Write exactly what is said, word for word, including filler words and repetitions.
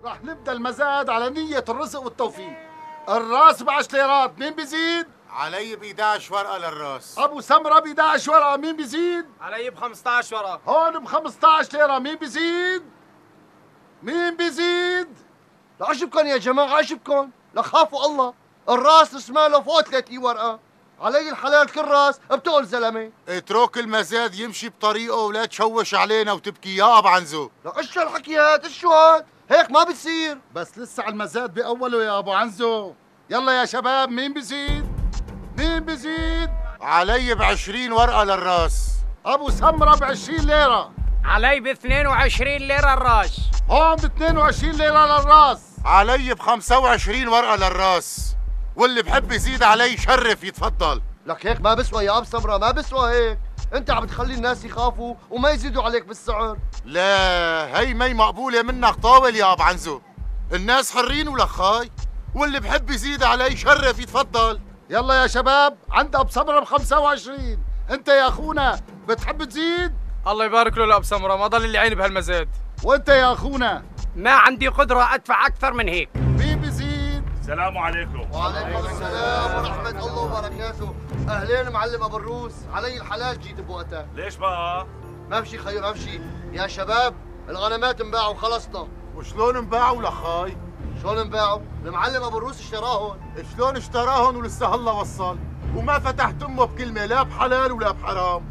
رح نبدا المزاد على نية الرزق والتوفيق. الراس ب عشر ليرات، مين بيزيد؟ علي ب إحدى عشرة ورقة للراس. ابو سمرة ب إحدى عشرة ورقة، مين بيزيد؟ علي ب خمسة عشر ورقة. هون ب خمسة عشر ليرة، مين بيزيد؟ مين بيزيد؟ لعجبكم يا جماعة، عجبكم، لخافوا الله، الراس رسماله فوق ثلاثين ورقة، علي الحلال كل راس بتقول زلمة. اترك المزاد يمشي بطريقه ولا تشوش علينا وتبكي يا ابو عنزو. لا ايش هالحكي هاد؟ ايش شو هاد؟ هيك ما بتصير. بس لسه على المزاد بأوله يا ابو عنزو. يلا يا شباب، مين بيزيد؟ مين بيزيد؟ علي ب عشرين ورقة للراس. ابو سمرة ب عشرين ليرة. علي ب اثنين وعشرين ليرة الراس. هون ب اثنين وعشرين ليرة للراس. علي ب خمسة وعشرين ورقة للراس، واللي بحب يزيد علي شرف يتفضل. لك هيك ما بسوى يا ابو سمرة، ما بسوى هيك، انت عم تخلي الناس يخافوا وما يزيدوا عليك بالسعر. لا هي مي مقبولة منك طاول يا ابو عنزو، الناس حرين ولخاي، واللي بحب يزيد علي شرف يتفضل. يلا يا شباب، عند ابو سمرة ب خمسة وعشرين، انت يا اخونا بتحب تزيد؟ الله يبارك له لأبو سمرة، ما ضل اللي عيني بهالمزاد. وانت يا اخونا؟ ما عندي قدرة ادفع اكثر من هيك. مين بيزيد؟ السلام عليكم. وعليكم السلام ورحمة الله وبركاته. اهلين معلم ابو الروس، علي الحلال جيت بوقتها. ليش بقى؟ ما بشي خير، ما بشي يا شباب، الغنمات انباعوا وخلصنا. وشلون انباعوا لخاي؟ شلون انباعوا؟ المعلم ابو الروس اشتراهم. شلون اشتراهن ولسه هلا وصل؟ وما فتحت امه بكلمة لا بحلال ولا بحرام.